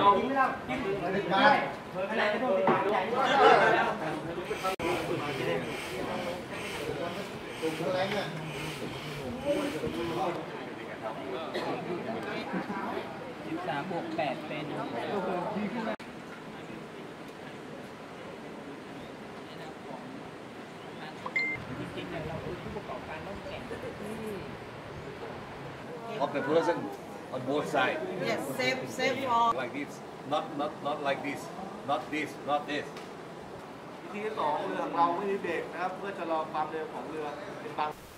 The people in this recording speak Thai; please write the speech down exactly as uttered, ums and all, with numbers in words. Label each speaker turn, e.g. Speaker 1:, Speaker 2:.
Speaker 1: เราไม่ได้กินไม่ได้อะไรก็ต้องติดตามใจด้วยอะไรเนี่ยสิบสามบวกแปดเป็นจริงๆเราคือผู้ประกอบการต้องแข่ง
Speaker 2: of the person on both sides.
Speaker 3: Yes, save, save for.
Speaker 2: Like this, not not not like this, not this, not this.
Speaker 4: วิธีที่สองเรือของเราไม่มีเบรกนะครับเพื่อชะลอความเร็วของเรือเป็นบาง